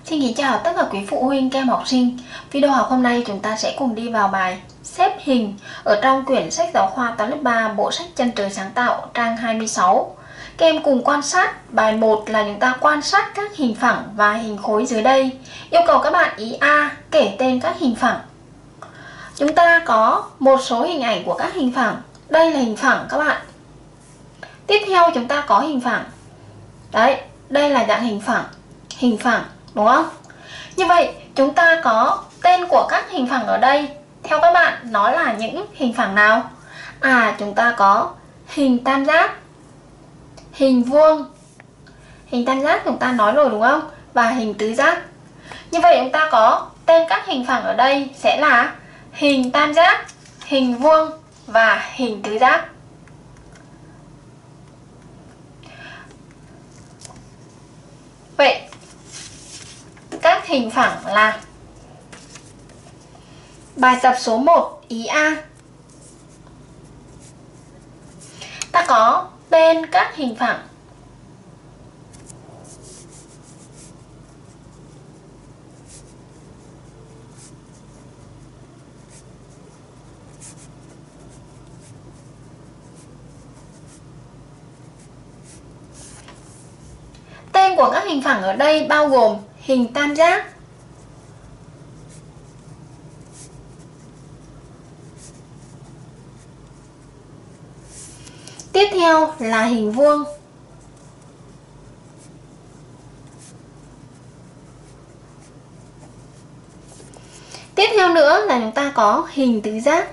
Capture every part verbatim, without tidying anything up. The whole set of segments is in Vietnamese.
Xin kính chào tất cả quý phụ huynh, các em học sinh. Video học hôm nay chúng ta sẽ cùng đi vào bài xếp hình ở trong quyển sách giáo khoa toán lớp ba bộ sách Chân trời sáng tạo trang hai mươi sáu. Các em cùng quan sát bài một là chúng ta quan sát các hình phẳng và hình khối dưới đây. Yêu cầu các bạn ý A kể tên các hình phẳng. Chúng ta có một số hình ảnh của các hình phẳng. Đây là hình phẳng các bạn. Tiếp theo chúng ta có hình phẳng. Đấy, đây là dạng hình phẳng. Hình phẳng, đúng không? Như vậy chúng ta có tên của các hình phẳng ở đây. Theo các bạn, nó là những hình phẳng nào? À, chúng ta có hình tam giác, hình vuông. Hình tam giác chúng ta nói rồi đúng không? Và hình tứ giác. Như vậy chúng ta có tên các hình phẳng ở đây sẽ là hình tam giác, hình vuông và hình tứ giác. Vậy các hình phẳng là bài tập số một ý A. Ta có tên các hình phẳng. Tên của các hình phẳng ở đây bao gồm hình tam giác, tiếp theo là hình vuông, tiếp theo nữa là chúng ta có hình tứ giác.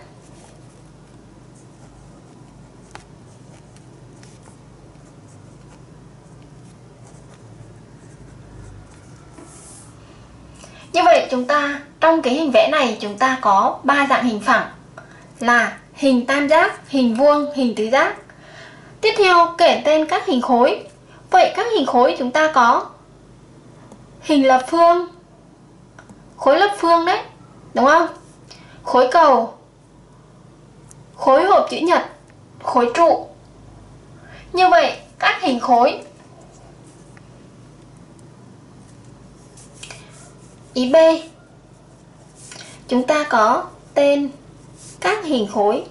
Như vậy chúng ta trong cái hình vẽ này chúng ta có ba dạng hình phẳng là hình tam giác, hình vuông, hình tứ giác. Tiếp theo kể tên các hình khối. Vậy các hình khối chúng ta có hình lập phương, khối lập phương đấy, đúng không? Khối cầu, khối hộp chữ nhật, khối trụ. Như vậy các hình khối. Ý B, chúng ta có tên các hình khối.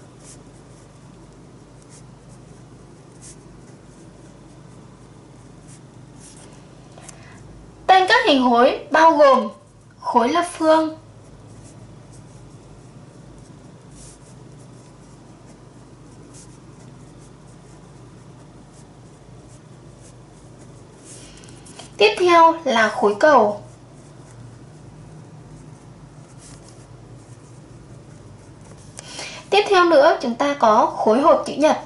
Tên các hình khối bao gồm khối lập phương, tiếp theo là khối cầu, tiếp theo nữa chúng ta có khối hộp chữ nhật.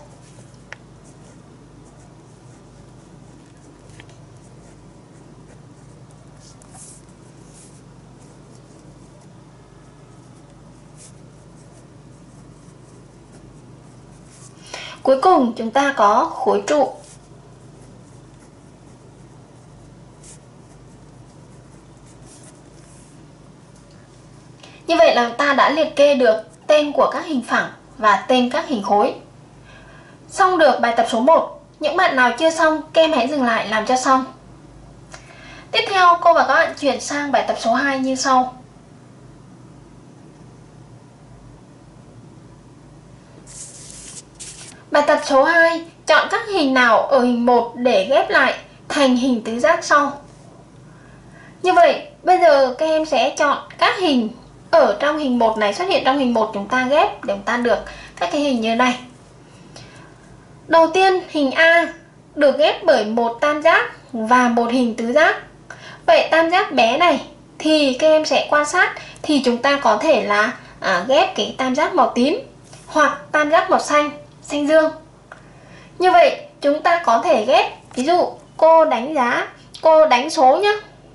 Cuối cùng chúng ta có khối trụ. Như vậy là ta đã liệt kê được tên của các hình phẳng và tên các hình khối. Xong được bài tập số một. Những bạn nào chưa xong, các em hãy dừng lại làm cho xong. Tiếp theo cô và các bạn chuyển sang bài tập số hai như sau. Bài tập số hai, chọn các hình nào ở hình một để ghép lại thành hình tứ giác sau. Như vậy, bây giờ các em sẽ chọn các hình ở trong hình một này, xuất hiện trong hình một, chúng ta ghép để chúng ta được các cái hình như này. Đầu tiên, hình A được ghép bởi một tam giác và một hình tứ giác. Vậy tam giác bé này thì các em sẽ quan sát thì chúng ta có thể là à, ghép cái tam giác màu tím hoặc tam giác màu xanh, xanh dương. Như vậy chúng ta có thể ghép, ví dụ cô đánh giá, cô đánh số nhé.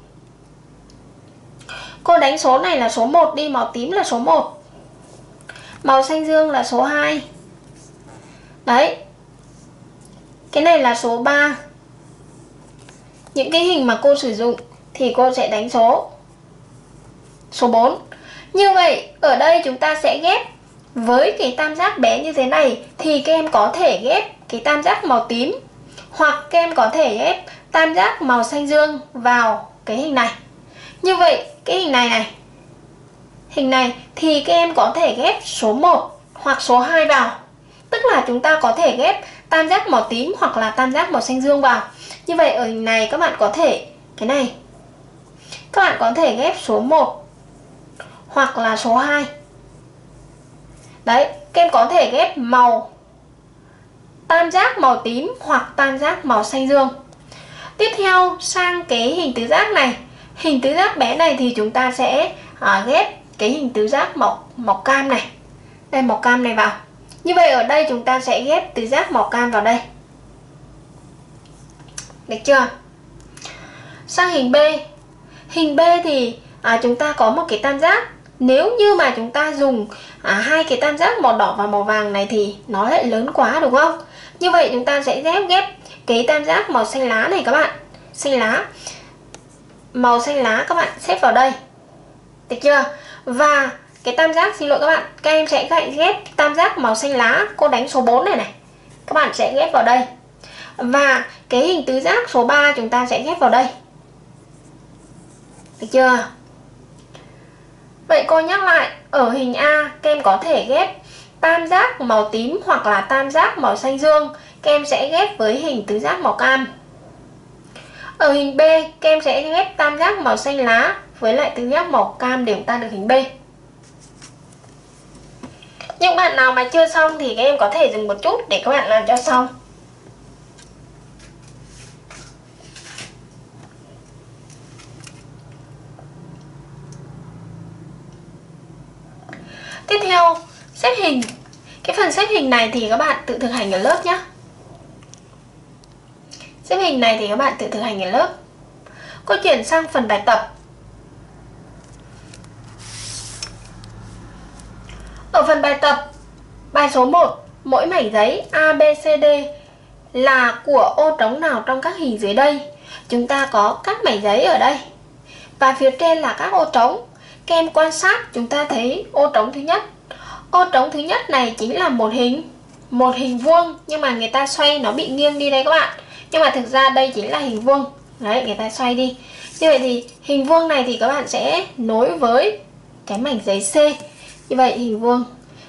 Cô đánh số này là số một đi, màu tím là số một. Màu xanh dương là số hai. Đấy. Cái này là số ba. Những cái hình mà cô sử dụng thì cô sẽ đánh số số bốn. Như vậy ở đây chúng ta sẽ ghép với cái tam giác bé như thế này thì các em có thể ghép cái tam giác màu tím hoặc các em có thể ghép tam giác màu xanh dương vào cái hình này. Như vậy cái hình này này, hình này thì các em có thể ghép số một hoặc số hai vào. Tức là chúng ta có thể ghép tam giác màu tím hoặc là tam giác màu xanh dương vào. Như vậy ở hình này các bạn có thể, cái này các bạn có thể ghép số một hoặc là số hai. Đấy, các em có thể ghép màu tam giác màu tím hoặc tam giác màu xanh dương. Tiếp theo sang cái hình tứ giác này. Hình tứ giác bé này thì chúng ta sẽ à, ghép cái hình tứ giác màu màu cam này. Đây, màu cam này vào. Như vậy ở đây chúng ta sẽ ghép tứ giác màu cam vào đây. Được chưa? Sang hình B. Hình B thì à, chúng ta có một cái tam giác. Nếu như mà chúng ta dùng à, hai cái tam giác màu đỏ và màu vàng này thì nó lại lớn quá, đúng không? Như vậy chúng ta sẽ ghép ghép cái tam giác màu xanh lá này các bạn. Xanh lá. Màu xanh lá các bạn xếp vào đây. Được chưa? Và cái tam giác, xin lỗi các bạn, các em sẽ ghép tam giác màu xanh lá, cô đánh số bốn này này. Các bạn sẽ ghép vào đây. Và cái hình tứ giác số ba chúng ta sẽ ghép vào đây. Được chưa? Vậy cô nhắc lại, ở hình A các em có thể ghép tam giác màu tím hoặc là tam giác màu xanh dương. Các em sẽ ghép với hình tứ giác màu cam. Ở hình B các em sẽ ghép tam giác màu xanh lá với lại tứ giác màu cam để chúng ta được hình B. Những bạn nào mà chưa xong thì các em có thể dừng một chút để các bạn làm cho xong. Tiếp theo, xếp hình. Cái phần xếp hình này thì các bạn tự thực hành ở lớp nhé. Xếp hình này thì các bạn tự thực hành ở lớp. Cô chuyển sang phần bài tập. Ở phần bài tập, bài số một, mỗi mảnh giấy A, B, C, D là của ô trống nào trong các hình dưới đây? Chúng ta có các mảnh giấy ở đây và phía trên là các ô trống. Các em quan sát chúng ta thấy ô trống thứ nhất. Ô trống thứ nhất này chính là một hình một hình vuông, nhưng mà người ta xoay nó bị nghiêng đi đây các bạn. Nhưng mà thực ra đây chính là hình vuông. Đấy, người ta xoay đi. Như vậy thì hình vuông này thì các bạn sẽ nối với cái mảnh giấy C. Như vậy hình vuông.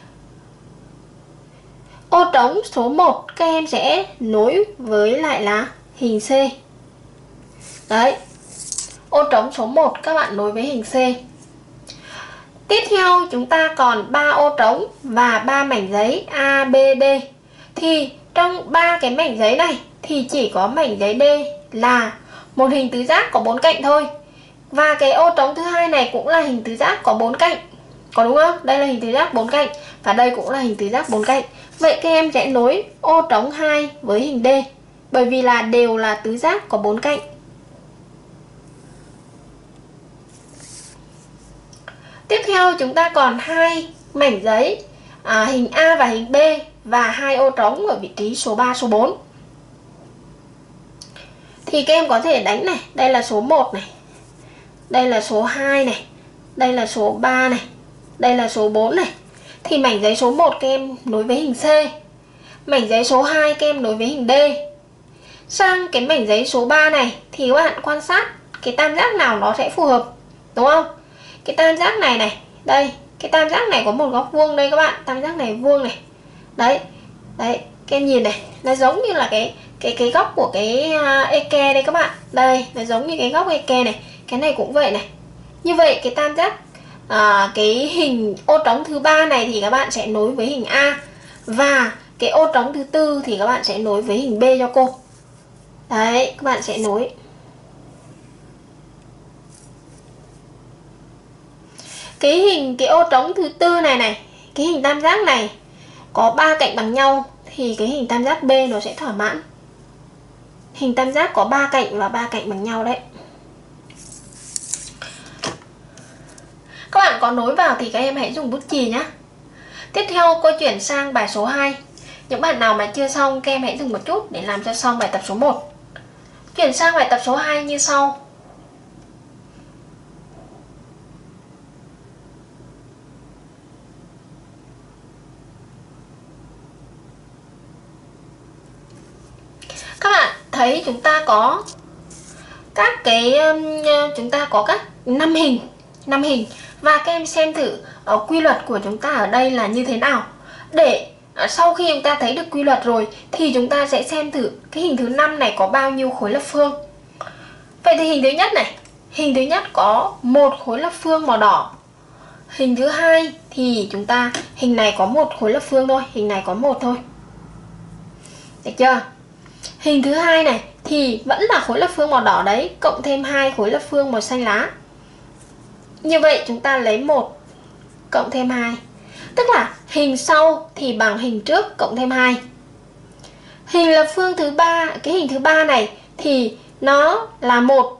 Ô trống số một các em sẽ nối với lại là hình C. Đấy. Ô trống số một các bạn nối với hình C. Tiếp theo chúng ta còn ba ô trống và ba mảnh giấy A, B, D. Thì trong ba cái mảnh giấy này thì chỉ có mảnh giấy D là một hình tứ giác có bốn cạnh thôi. Và cái ô trống thứ hai này cũng là hình tứ giác có bốn cạnh. Có đúng không? Đây là hình tứ giác bốn cạnh và đây cũng là hình tứ giác bốn cạnh. Vậy các em sẽ nối ô trống hai với hình D, bởi vì là đều là tứ giác có bốn cạnh. Tiếp theo chúng ta còn hai mảnh giấy à, hình A và hình B và hai ô trống ở vị trí số ba, số bốn. Thì các em có thể đánh này, đây là số một này, đây là số hai này, đây là số ba này, đây là số bốn này. Thì mảnh giấy số một các em nối với hình C, mảnh giấy số hai các em nối với hình D. Sang cái mảnh giấy số ba này thì các bạn quan sát cái tam giác nào nó sẽ phù hợp, đúng không? Cái tam giác này này, đây, cái tam giác này có một góc vuông đây các bạn, tam giác này vuông này. Đấy, đấy, các em nhìn này, nó giống như là cái cái cái góc của cái uh, eke đây các bạn. Đây, nó giống như cái góc eke này, cái này cũng vậy này. Như vậy cái tam giác à, cái hình ô trống thứ ba này thì các bạn sẽ nối với hình A, và cái ô trống thứ tư thì các bạn sẽ nối với hình B cho cô. Đấy, các bạn sẽ nối. Cái hình cái ô trống thứ tư này này, cái hình tam giác này có ba cạnh bằng nhau thì cái hình tam giác B nó sẽ thỏa mãn. Hình tam giác có ba cạnh và ba cạnh bằng nhau đấy. Các bạn có nối vào thì các em hãy dùng bút chì nhé. Tiếp theo cô chuyển sang bài số hai. Những bạn nào mà chưa xong các em hãy dừng một chút để làm cho xong bài tập số một. Chuyển sang bài tập số hai như sau. Các bạn thấy chúng ta có các cái chúng ta có các năm hình, năm hình. Và các em xem thử ở quy luật của chúng ta ở đây là như thế nào. Để sau khi chúng ta thấy được quy luật rồi thì chúng ta sẽ xem thử cái hình thứ năm này có bao nhiêu khối lập phương. Vậy thì hình thứ nhất này, hình thứ nhất có một khối lập phương màu đỏ. Hình thứ hai thì chúng ta hình này có một khối lập phương thôi, hình này có một thôi. Được chưa? Hình thứ hai này thì vẫn là khối lập phương màu đỏ đấy, cộng thêm hai khối lập phương màu xanh lá. Như vậy chúng ta lấy một cộng thêm hai. Tức là hình sau thì bằng hình trước cộng thêm hai. Hình lập phương thứ ba, cái hình thứ ba này thì nó là một,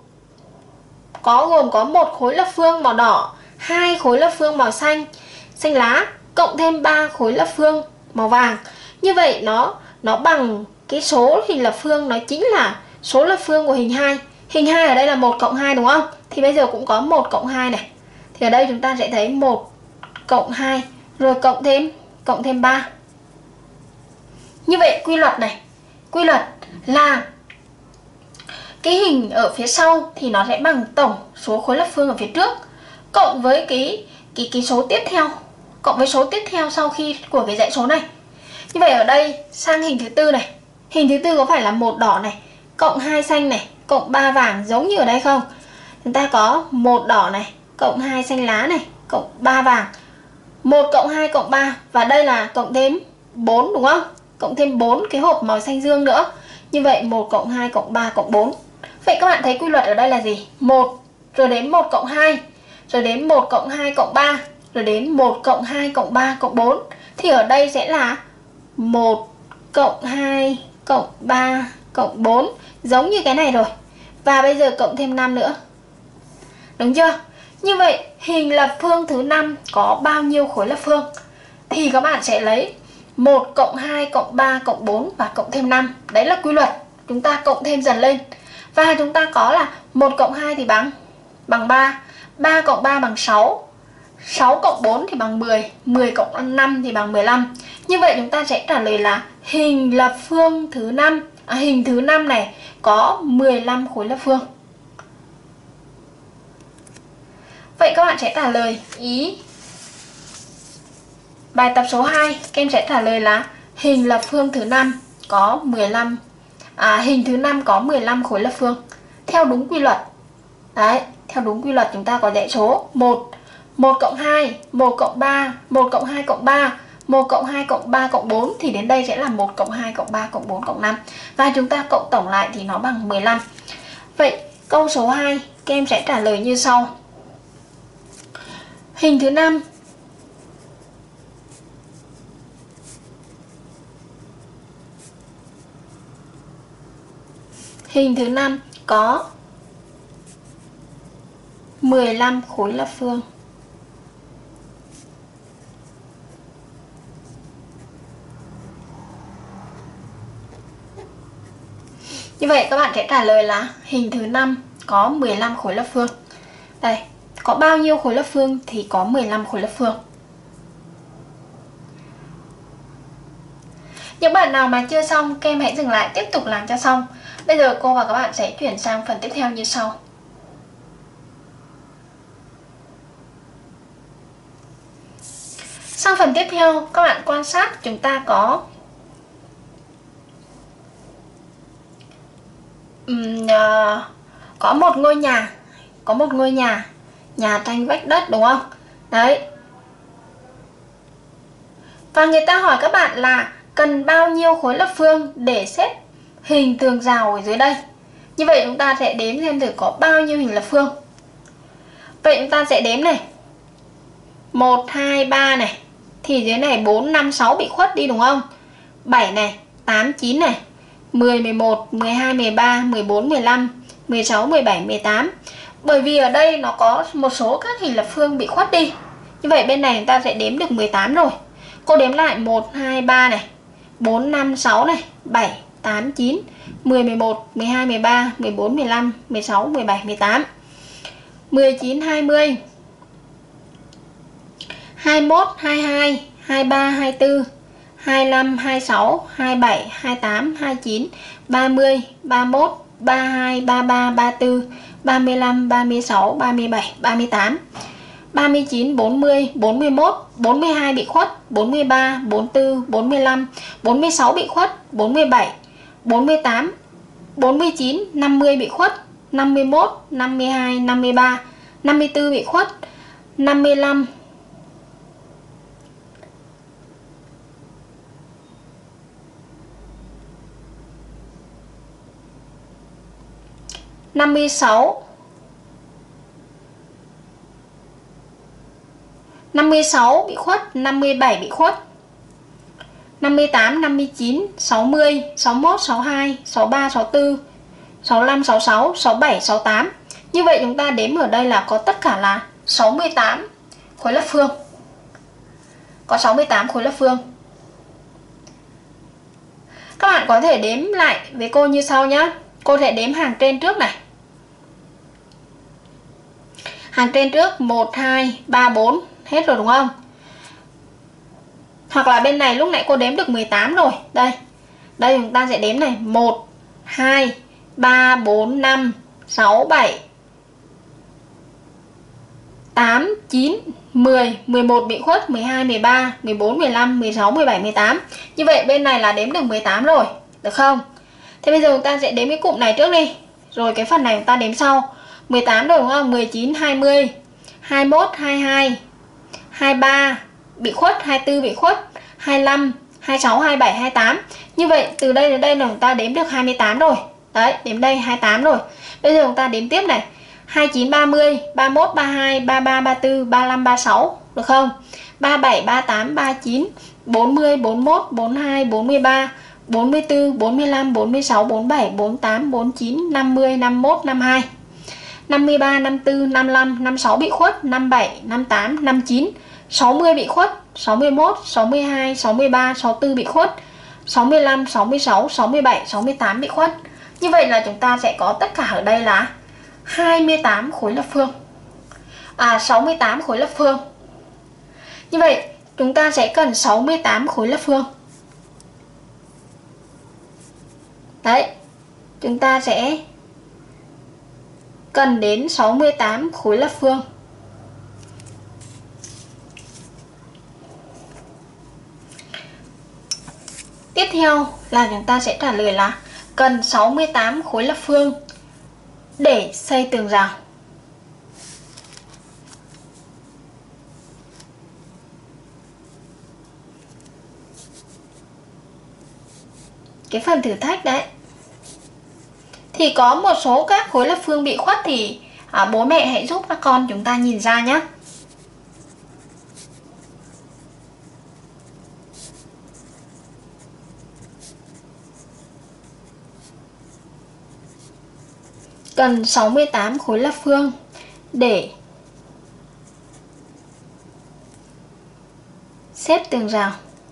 có gồm có một khối lập phương màu đỏ, hai khối lập phương màu xanh, xanh lá, cộng thêm ba khối lập phương màu vàng. Như vậy nó nó bằng cái số hình lập phương, nó chính là số lập phương của hình hai. Hình hai ở đây là một cộng hai đúng không? Thì bây giờ cũng có một cộng hai này. Thì ở đây chúng ta sẽ thấy một cộng hai rồi cộng thêm cộng thêm ba. Như vậy quy luật này, quy luật là cái hình ở phía sau thì nó sẽ bằng tổng số khối lập phương ở phía trước cộng với cái cái cái số tiếp theo, cộng với số tiếp theo sau khi của cái dãy số này. Như vậy ở đây sang hình thứ tư này, hình thứ tư có phải là một đỏ này, cộng hai xanh này, cộng ba vàng giống như ở đây không? Chúng ta có một đỏ này, cộng hai xanh lá này, cộng ba vàng. một cộng hai cộng ba, và đây là cộng thêm bốn đúng không? Cộng thêm bốn cái hộp màu xanh dương nữa. Như vậy một cộng hai cộng ba cộng bốn. Vậy các bạn thấy quy luật ở đây là gì? một, rồi đến một cộng hai, rồi đến một cộng hai cộng ba, rồi đến một cộng hai cộng ba cộng bốn. Thì ở đây sẽ là một cộng hai cộng ba cộng bốn, giống như cái này rồi. Và bây giờ cộng thêm năm nữa. Đúng chưa? Như vậy hình lập phương thứ năm có bao nhiêu khối lập phương? Thì các bạn sẽ lấy một cộng hai cộng ba cộng bốn và cộng thêm năm. Đấy là quy luật. Chúng ta cộng thêm dần lên. Và chúng ta có là một cộng hai thì bằng bằng ba, ba cộng ba bằng sáu, sáu cộng bốn thì bằng mười, mười cộng năm thì bằng mười lăm. Như vậy chúng ta sẽ trả lời là hình lập phương thứ năm, à, hình thứ năm này có mười lăm khối lập phương. Vậy các bạn sẽ trả lời ý bài tập số hai. Các em sẽ trả lời là hình lập phương thứ năm có mười lăm, à, hình thứ năm có mười lăm khối lập phương theo đúng quy luật. Đấy, theo đúng quy luật chúng ta có dãy số một, một cộng hai, một cộng ba, một cộng hai cộng ba, một cộng hai cộng ba cộng bốn, thì đến đây sẽ là một cộng hai cộng ba cộng bốn cộng năm. Và chúng ta cộng tổng lại thì nó bằng mười lăm. Vậy câu số hai các em sẽ trả lời như sau. Hình thứ năm Hình thứ năm có mười lăm khối lập phương. Như vậy các bạn sẽ trả lời là hình thứ năm có mười lăm khối lập phương. Đây, có bao nhiêu khối lập phương thì có mười lăm khối lập phương. Những bạn nào mà chưa xong, các em hãy dừng lại tiếp tục làm cho xong. Bây giờ cô và các bạn sẽ chuyển sang phần tiếp theo như sau. Sang phần tiếp theo, các bạn quan sát chúng ta có um, uh, có một ngôi nhà, có một ngôi nhà, nhà tranh vách đất đúng không? Đấy. Và người ta hỏi các bạn là cần bao nhiêu khối lập phương để xếp hình tường rào ở dưới đây. Như vậy chúng ta sẽ đếm xem thử có bao nhiêu hình lập phương. Vậy chúng ta sẽ đếm này. một, hai, ba này. Thì dưới này bốn, năm, sáu bị khuất đi đúng không? bảy này, tám, chín này, mười, mười một, mười hai, mười ba, mười bốn, mười lăm, mười sáu, mười bảy, mười tám. Bởi vì ở đây nó có một số các hình lập phương bị khuất đi. Như vậy bên này chúng ta sẽ đếm được mười tám rồi. Cô đếm lại một, hai, ba này, bốn, năm, sáu này, bảy, tám, chín, mười, mười một, mười hai, mười ba, mười bốn, mười lăm, mười sáu, mười bảy, mười tám, mười chín, hai mươi, hai mươi mốt, hai mươi hai, hai mươi ba, hai mươi tư, hai mươi lăm, hai mươi sáu, hai mươi bảy, hai mươi tám, hai mươi chín, ba mươi, ba mươi mốt, ba mươi hai, ba mươi ba, ba mươi tư, ba mươi lăm, ba mươi sáu, ba mươi bảy, ba mươi tám, ba mươi chín, bốn mươi, bốn mươi mốt, bốn mươi hai bị khuất, bốn mươi ba, bốn mươi tư, bốn mươi lăm, bốn mươi sáu bị khuất, bốn mươi bảy, bốn mươi tám, bốn mươi chín, năm mươi bị khuất, năm mươi mốt, năm mươi hai, năm mươi ba, năm mươi tư bị khuất, năm mươi lăm, năm mươi sáu, năm mươi sáu bị khuất, năm mươi bảy bị khuất, năm mươi tám, năm mươi chín, sáu mươi, sáu mươi mốt, sáu mươi hai, sáu mươi ba, sáu mươi tư, sáu mươi lăm, sáu mươi sáu, sáu mươi bảy, sáu mươi tám. Như vậy chúng ta đếm ở đây là có tất cả là sáu mươi tám khối lập phương. Có sáu mươi tám khối lập phương. Các bạn có thể đếm lại với cô như sau nhé. Cô sẽ đếm hàng trên trước này. Hàng trên trước một, hai, ba, bốn. Hết rồi đúng không? Hoặc là bên này lúc nãy cô đếm được mười tám rồi. Đây. Đây chúng ta sẽ đếm này. một, hai, ba, bốn, năm, sáu, bảy, tám, chín, mười, mười một bị khuất, mười hai, mười ba, mười bốn, mười lăm, mười sáu, mười bảy, mười tám. Như vậy bên này là đếm được mười tám rồi. Được không? Thế bây giờ chúng ta sẽ đếm cái cụm này trước đi. Rồi cái phần này chúng ta đếm sau. mười tám rồi đúng không? mười chín, hai mươi, hai mươi mốt, hai mươi hai, hai mươi ba bị khuất, hai mươi tư bị khuất, hai mươi lăm, hai mươi sáu, hai mươi bảy, hai mươi tám. Như vậy từ đây đến đây là chúng ta đếm được hai mươi tám rồi. Đấy, đếm đây hai mươi tám rồi. Bây giờ chúng ta đếm tiếp này. hai mươi chín, ba mươi, ba mươi mốt, ba mươi hai, ba mươi ba, ba mươi tư, ba mươi lăm, ba mươi sáu. Được không? ba mươi bảy, ba mươi tám, ba mươi chín, bốn mươi, bốn mươi mốt, bốn mươi hai, bốn mươi ba, bốn mươi tư, bốn mươi lăm, bốn mươi sáu, bốn mươi bảy, bốn mươi tám, bốn mươi chín, năm mươi, năm mươi mốt, năm mươi hai, năm mươi ba, năm mươi tư, năm mươi lăm, năm mươi sáu bị khuất, năm mươi bảy, năm mươi tám, năm mươi chín, sáu mươi bị khuất, sáu mươi mốt, sáu mươi hai, sáu mươi ba, sáu mươi tư bị khuất, sáu mươi lăm, sáu mươi sáu, sáu mươi bảy, sáu mươi tám bị khuất. Như vậy là chúng ta sẽ có tất cả ở đây là hai mươi tám khối lập phương. À sáu mươi tám khối lập phương. Như vậy chúng ta sẽ cần sáu mươi tám khối lập phương. Đấy. Chúng ta sẽ cần đến sáu mươi tám khối lập phương. Tiếp theo là chúng ta sẽ trả lời là cần sáu mươi tám khối lập phương để xây tường rào. Cái phần thử thách đấy thì có một số các khối lập phương bị khuất thì à, bố mẹ hãy giúp các con chúng ta nhìn ra nhé. Cần sáu mươi tám khối lập phương để xếp tường rào.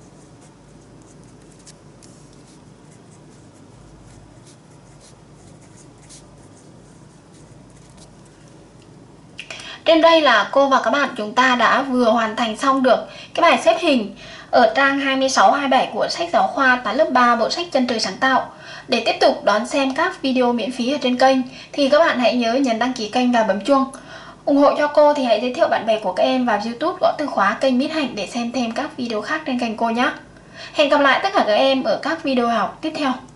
Trên đây là cô và các bạn chúng ta đã vừa hoàn thành xong được cái bài xếp hình ở trang hai mươi sáu, hai mươi bảy của sách giáo khoa toán lớp ba bộ sách Chân Trời Sáng Tạo. Để tiếp tục đón xem các video miễn phí ở trên kênh thì các bạn hãy nhớ nhấn đăng ký kênh và bấm chuông. Ủng hộ cho cô thì hãy giới thiệu bạn bè của các em vào YouTube gõ từ khóa kênh Mít Hạnh để xem thêm các video khác trên kênh cô nhé. Hẹn gặp lại tất cả các em ở các video học tiếp theo.